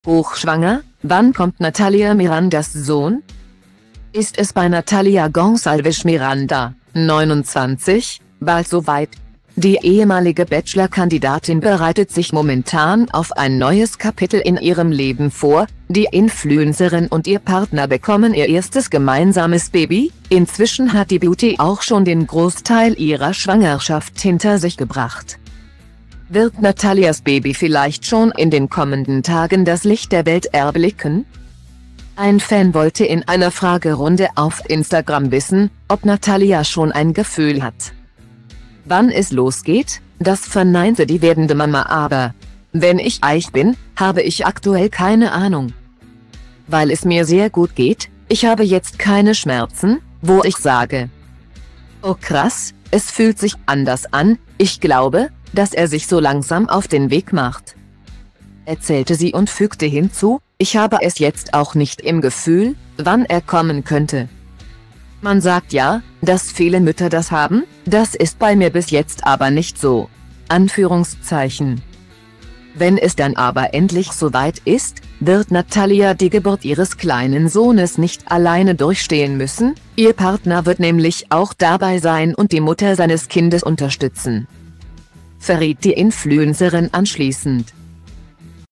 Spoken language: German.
Hochschwanger, wann kommt Natalia Mirandas Sohn? Ist es bei Natalia Gonçalves Miranda, 29, bald soweit? Die ehemalige Bachelor-Kandidatin bereitet sich momentan auf ein neues Kapitel in ihrem Leben vor. Die Influencerin und ihr Partner bekommen ihr erstes gemeinsames Baby. Inzwischen hat die Beauty auch schon den Großteil ihrer Schwangerschaft hinter sich gebracht. Wird Natalias Baby vielleicht schon in den kommenden Tagen das Licht der Welt erblicken? Ein Fan wollte in einer Fragerunde auf Instagram wissen, ob Natalia schon ein Gefühl hat, wann es losgeht. Das verneinte die werdende Mama aber. Wenn ich ehrlich bin, habe ich aktuell keine Ahnung. Weil es mir sehr gut geht, ich habe jetzt keine Schmerzen, wo ich sage: oh krass, es fühlt sich anders an. Ich glaube, dass er sich so langsam auf den Weg macht, erzählte sie und fügte hinzu: ich habe es jetzt auch nicht im Gefühl, wann er kommen könnte. Man sagt ja, dass viele Mütter das haben, das ist bei mir bis jetzt aber nicht so. Anführungszeichen. Wenn es dann aber endlich soweit ist, wird Natalia die Geburt ihres kleinen Sohnes nicht alleine durchstehen müssen, ihr Partner wird nämlich auch dabei sein und die Mutter seines Kindes unterstützen, verriet die Influencerin anschließend.